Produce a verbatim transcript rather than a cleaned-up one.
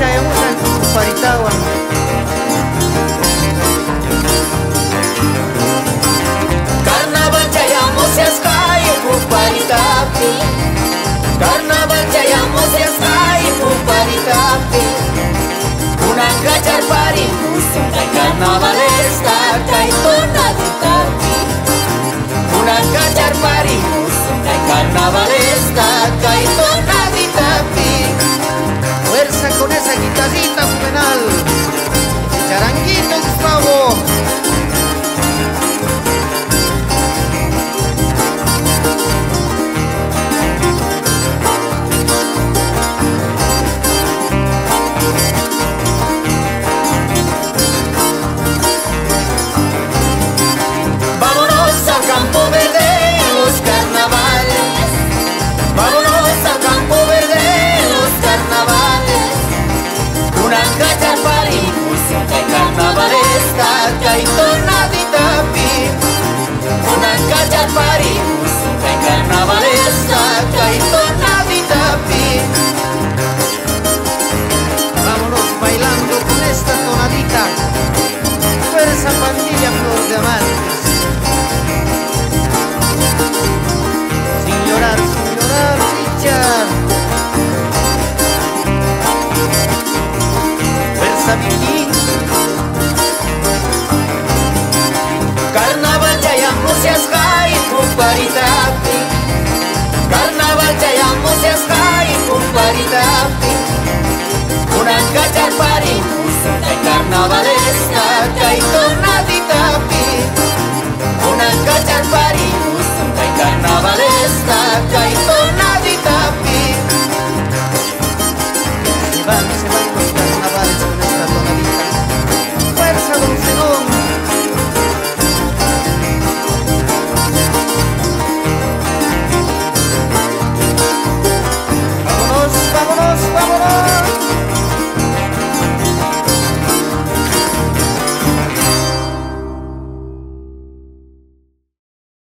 chayamusan paritawan. Carnaval chayamusiasqay puparitapi, Carnaval chayamusiasqay puparitapi. Kunan kacharpari musun kay carnavalesta kay tonaditapi. Kunan kacharpari musun kay carnavalesta kay tonaditapi. Fuerza con esa guitarrita juvenal, charanguito Gustavo. Vámonos al campo verde en los carnavales, vámonos al campo verde en los carnavales. Una cacharpari musun kay carnavalesta kay tonaditapi. Una cacharpari musun kay carnavalesta kay tonaditapi. Vámonos bailando con esta tonadita. Fuerza pandilla flor de amantes. Sin llorar, sin llorar, Richard. Fuerza Vicky. Carnaval chayamusiasqay puparitapi, Carnaval chayamusiasqay puparitapi.